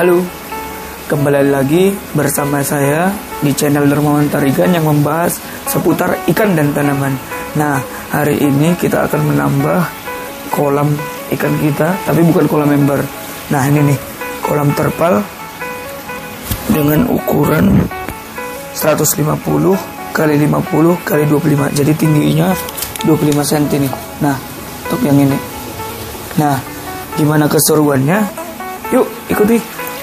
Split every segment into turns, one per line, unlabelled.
Halo, kembali lagi bersama saya di channel Dermawan Tarigan yang membahas seputar ikan dan tanaman. Nah, hari ini kita akan menambah kolam ikan kita, tapi bukan kolam ember. Nah, ini nih, kolam terpal dengan ukuran 150 kali 50 kali 25. Jadi tingginya 25 cm nih. Nah, untuk yang ini. Nah, gimana keseruannya? Yuk, ikuti.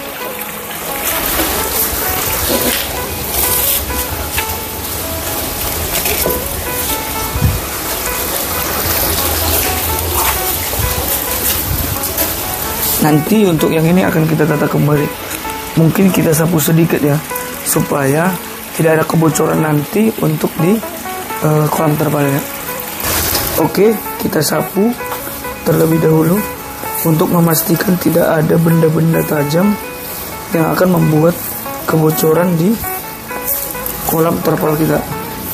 Nanti untuk yang ini akan kita tata kembali. Mungkin kita sapu sedikit ya, supaya tidak ada kebocoran nanti untuk di kolam terpalnya. Oke, kita sapu terlebih dahulu untuk memastikan tidak ada benda-benda tajam yang akan membuat kebocoran di kolam terpal kita.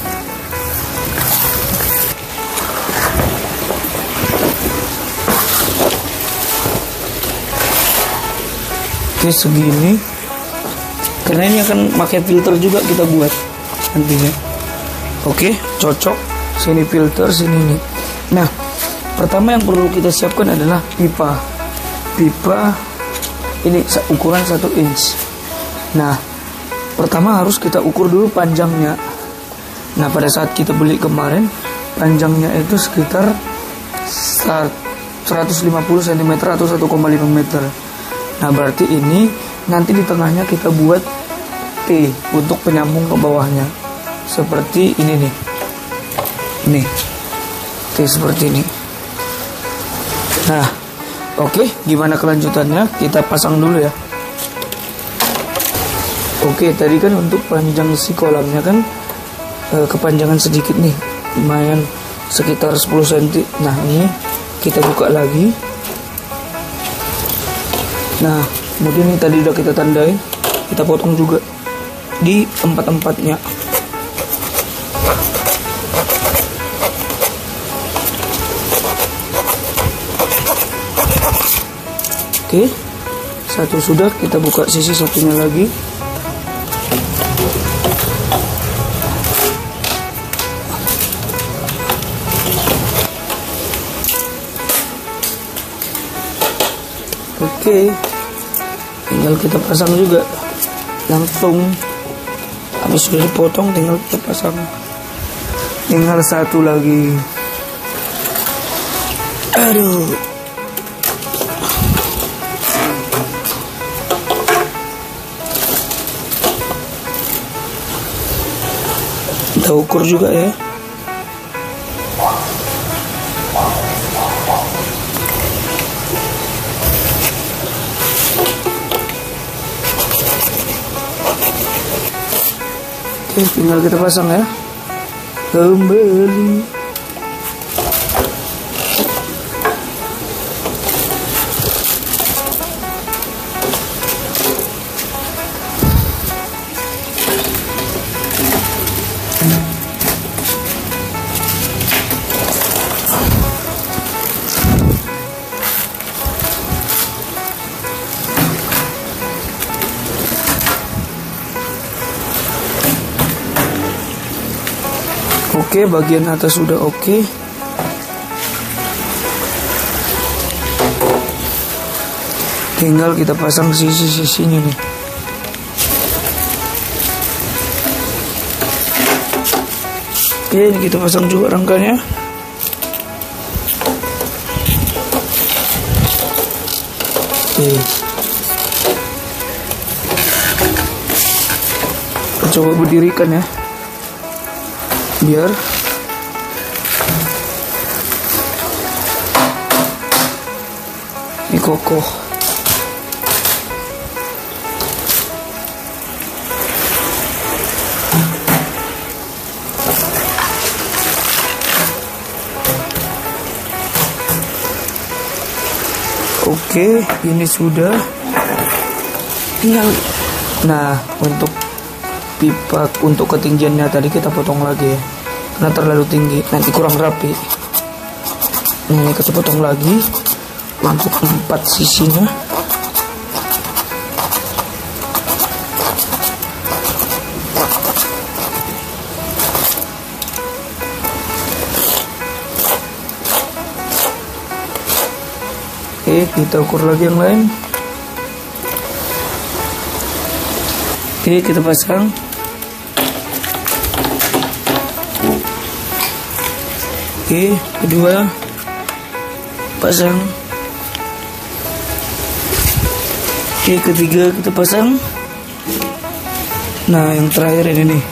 Oke, segini, karena ini akan pakai filter juga kita buat nantinya. Oke, cocok. Sini filter, sini nih. Nah, pertama yang perlu kita siapkan adalah pipa. Pipa ini ukuran 1 inch. Nah, pertama harus kita ukur dulu panjangnya. Nah, pada saat kita beli kemarin, panjangnya itu sekitar 150 cm atau 1,5 meter. Nah, berarti ini nanti di tengahnya kita buat T untuk penyambung ke bawahnya. Seperti ini nih. Nih. T seperti ini. Nah, oke, gimana kelanjutannya? Kita pasang dulu ya. Oke, tadi kan untuk panjang si kolamnya kan kepanjangan sedikit nih, lumayan sekitar 10 cm. Nah, ini kita buka lagi. Nah, kemudian ini tadi udah kita tandai, kita potong juga di empat-empatnya. Oke, satu sudah, kita buka sisi satunya lagi. Oke, tinggal kita pasang juga. Langsung habis sudah dipotong, tinggal kita pasang. Tinggal satu lagi. Aduh. Kita ukur juga ya. Oke, tinggal kita pasang ya. Kembali. Oke, bagian atas sudah oke. Tinggal kita pasang sisi-sisinya nih. Oke, ini kita pasang juga rangkanya. Oke. Kita coba berdirikan ya, biar ini kokoh. Oke, ini sudah. Tinggal. Nah, untuk pipa untuk ketinggiannya tadi kita potong lagi ya, karena terlalu tinggi nanti kurang rapi. Ini kita potong lagi untuk 4 sisinya. Oke, kita ukur lagi yang lain. Oke, kita pasang. Oke, kedua pasang. Oke, ketiga kita pasang. Nah, yang terakhir ini nih.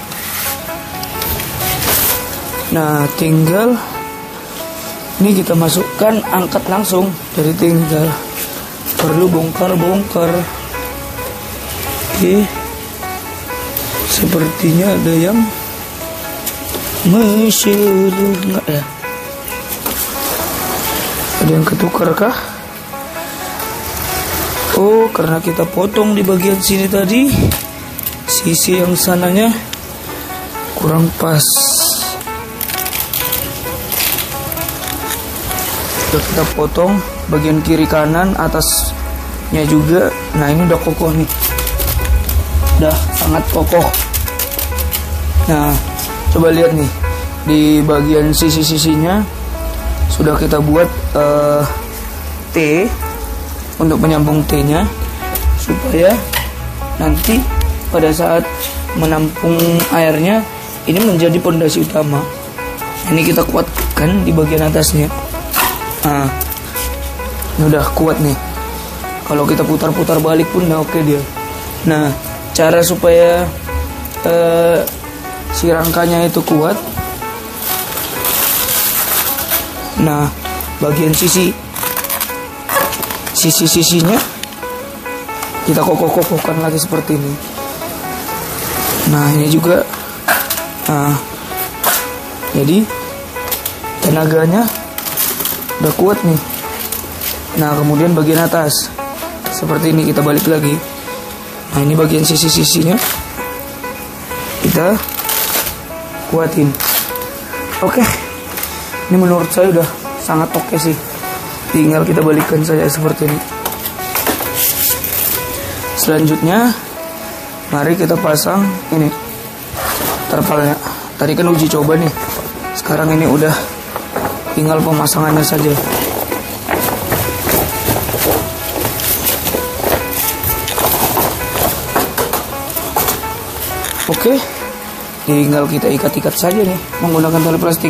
Nah, tinggal ini kita masukkan, angkat langsung. Jadi tinggal perlu bongkar-bongkar. Oke, sepertinya ada yang enggak ya? Ada yang ketukar kah? Oh, karena kita potong di bagian sini tadi, sisi yang sananya kurang pas. Sudah kita potong bagian kiri kanan, atasnya juga. Nah, ini udah kokoh nih, udah sangat kokoh. Nah, coba lihat nih, di bagian sisi-sisinya sudah kita buat T untuk menyambung T-nya, supaya nanti pada saat menampung airnya ini menjadi pondasi utama. Ini kita kuatkan di bagian atasnya. Nah, ini udah kuat nih. Kalau kita putar-putar balik pun udah oke dia. Nah, cara supaya si rangkanya itu kuat. Nah, bagian sisi-sisinya kita kokoh-kokohkan lagi seperti ini. Nah, ini juga. Nah, jadi tenaganya udah kuat nih. Nah, kemudian bagian atas seperti ini kita balik lagi. Nah, ini bagian sisi-sisinya kita kuatin. Oke, ini menurut saya udah sangat oke sih. Tinggal kita balikkan saja seperti ini. Selanjutnya, mari kita pasang ini terpalnya. Tadi kan uji coba nih. Sekarang ini udah tinggal pemasangannya saja. Oke, tinggal kita ikat-ikat saja nih menggunakan tali plastik.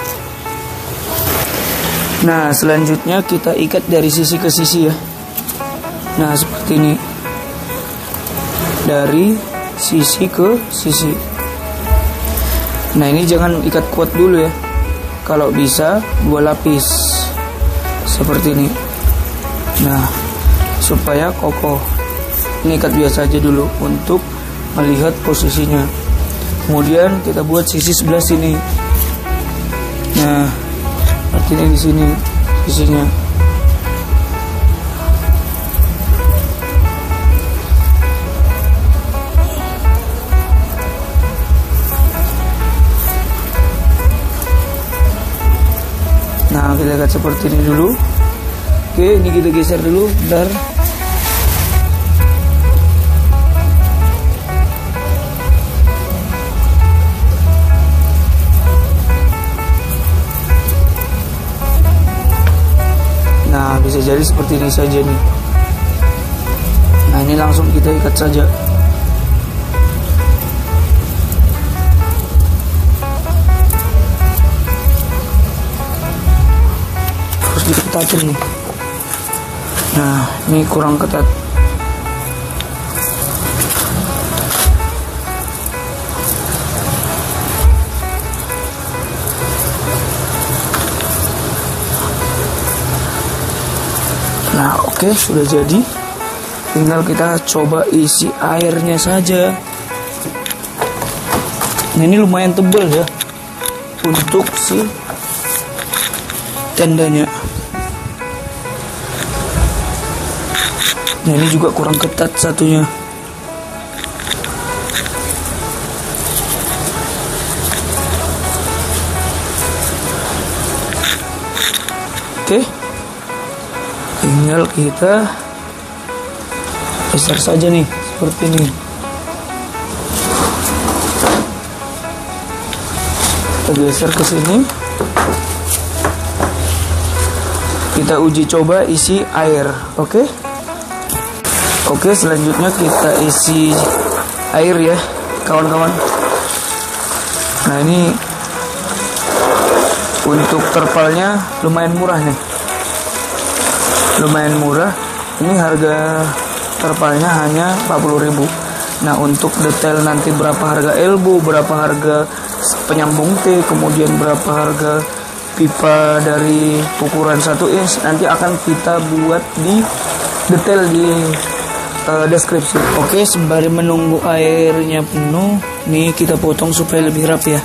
Nah, selanjutnya kita ikat dari sisi ke sisi ya. Nah, seperti ini. Dari sisi ke sisi. Nah, ini jangan ikat kuat dulu ya. Kalau bisa 2 lapis. Seperti ini. Nah, supaya kokoh. Ini ikat biasa aja dulu untuk melihat posisinya. Kemudian kita buat sisi sebelah sini. Nah, artinya di sini sisinya. Nah, kita lihat seperti ini dulu. Oke, ini kita geser dulu, bentar. Nah, bisa jadi seperti ini saja nih. Nah, ini langsung kita ikat saja. Terus diketatin nih. Nah, ini kurang ketat. Nah, oke, sudah jadi. Tinggal kita coba isi airnya saja. Nah, ini lumayan tebal ya untuk si tendanya. Nah, ini juga kurang ketat satunya. Oke, tinggal kita geser saja nih seperti ini. Kita geser ke sini. kita uji coba isi air. Oke, selanjutnya kita isi air ya kawan-kawan. Nah, ini untuk terpalnya lumayan murah nih, lumayan murah. Ini harga terpalnya hanya 40.000. Nah, untuk detail nanti berapa harga elbow, berapa harga penyambung T, kemudian berapa harga pipa dari ukuran 1 inch, nanti akan kita buat di detail di deskripsi. Oke, sembari menunggu airnya penuh, nih kita potong supaya lebih rapi ya.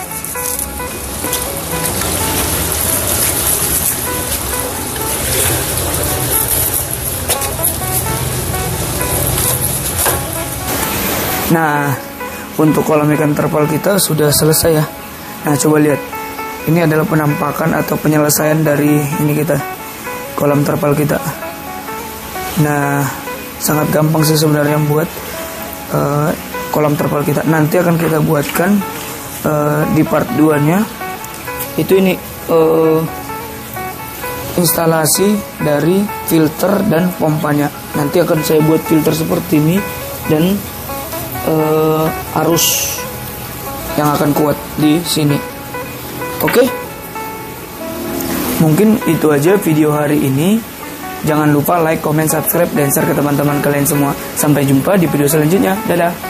Nah, untuk kolam ikan terpal kita sudah selesai ya. Nah, coba lihat. Ini adalah penampakan atau penyelesaian dari ini kita, kolam terpal kita. Nah, sangat gampang sih sebenarnya buat kolam terpal kita. Nanti akan kita buatkan di part 2-nya. Itu ini instalasi dari filter dan pompanya. Nanti akan saya buat filter seperti ini dan arus yang akan kuat di sini. Oke, mungkin itu aja video hari ini. Jangan lupa like, comment, subscribe, dan share ke teman-teman kalian semua. Sampai jumpa di video selanjutnya. Dadah.